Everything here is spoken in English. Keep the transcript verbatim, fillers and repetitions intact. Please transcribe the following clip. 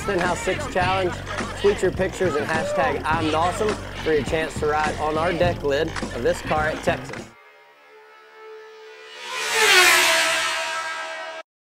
Stenhouse six Challenge. Tweet your pictures and hashtag I'm NOSome for your chance to ride on our deck lid of this car at Texas.